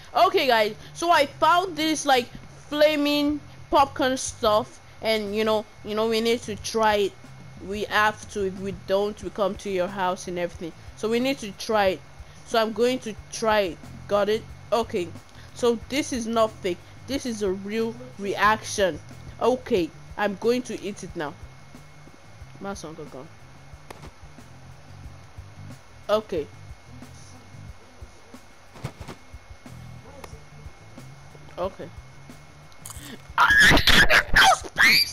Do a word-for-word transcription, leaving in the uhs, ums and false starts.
Okay, guys, so I found this like flaming popcorn stuff, and you know, you know, we need to try it. We have to. If we don't, we come to your house and everything. So we need to try it. So I'm going to try it. Got it? Okay. So this is not fake. This is a real reaction. Okay, I'm going to eat it now. My song gone. Okay. Okay.